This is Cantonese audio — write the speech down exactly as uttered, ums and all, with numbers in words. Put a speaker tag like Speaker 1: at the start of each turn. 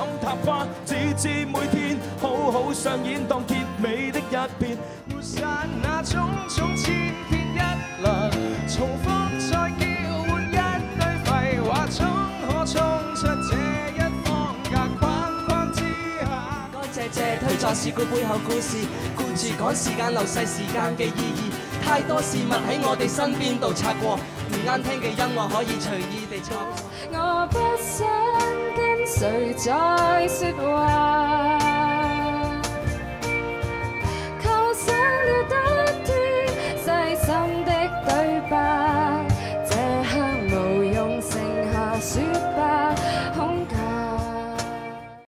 Speaker 1: 塔花，只知每天好好上演當結尾的一片。抹散那種種千篇一律，重複再叫喚一句廢話，總可衝出這一方格框框之下。
Speaker 2: 該謝謝推錯事故背後故事，顧住趕時間流逝時間嘅意義。太多事物喺我哋身邊度擦過，唔啱聽嘅音樂可以隨意地錯過。
Speaker 3: 我不想跟誰再説話。